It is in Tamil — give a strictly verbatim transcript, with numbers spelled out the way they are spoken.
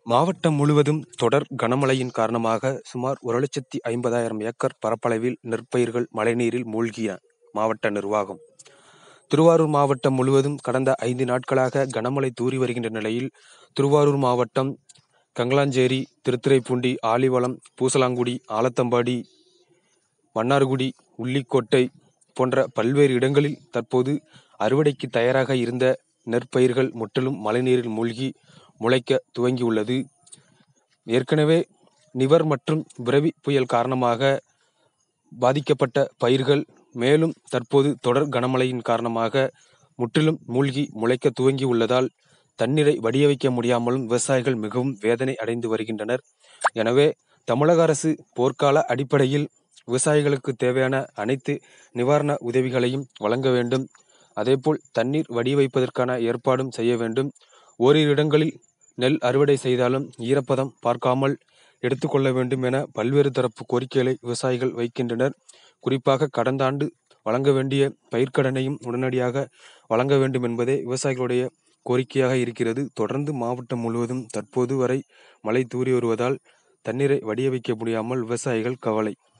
மாவட்டம் முழுவதும் தொடர் கனமழையின் காரணமாக சுமார் ஒரு லட்சத்தி ஐம்பதாயிரம் ஏக்கர் பரப்பளவில் நெற்பயிர்கள் மழைநீரில் மூழ்கிய மாவட்ட நிர்வாகம். திருவாரூர் மாவட்டம் முழுவதும் கடந்த ஐந்து நாட்களாக கனமழை தூறி வருகின்ற நிலையில், திருவாரூர் மாவட்டம் கங்கலாஞ்சேரி, திருத்துறைப்பூண்டி, ஆலிவளம், பூசலாங்குடி, ஆலத்தம்பாடி, மன்னார்குடி, உள்ளிக்கோட்டை போன்ற பல்வேறு இடங்களில் தற்போது அறுவடைக்கு தயாராக இருந்த நெற்பயிர்கள் முற்றிலும் மழைநீரில் மூழ்கி முளைக்க துவங்கியுள்ளது. ஏற்கனவே நிவர் மற்றும் புரெவி புயல் காரணமாக பாதிக்கப்பட்ட பயிர்கள் மேலும் தற்போது தொடர் கனமழையின் காரணமாக முற்றிலும் மூழ்கி முளைக்க துவங்கி உள்ளதால் தண்ணீரை வடிய வைக்க முடியாமலும் விவசாயிகள் மிகவும் வேதனை அடைந்து வருகின்றனர். எனவே தமிழக அரசு போர்க்கால அடிப்படையில் விவசாயிகளுக்கு தேவையான அனைத்து நிவாரண உதவிகளையும் வழங்க வேண்டும். அதேபோல் தண்ணீர் வடிய வைப்பதற்கான ஏற்பாடும் செய்ய வேண்டும். ஓரிரு இடங்களில் நெல் அறுவடை செய்தாலும் ஈரப்பதம் பார்க்காமல் எடுத்துக்கொள்ள வேண்டும் என பல்வேறு தரப்பு கோரிக்கைகளை விவசாயிகள் வைக்கின்றனர். குறிப்பாக கடந்த ஆண்டு வழங்க வேண்டிய பயிர்க்கடனையும் உடனடியாக வழங்க வேண்டும் என்பதே விவசாயிகளுடைய கோரிக்கையாக இருக்கிறது. தொடர்ந்து மாவட்டம் முழுவதும் தற்போது வரை மழை தூறி வருவதால் தண்ணீரை வடிய வைக்க முடியாமல் விவசாயிகள் கவலை.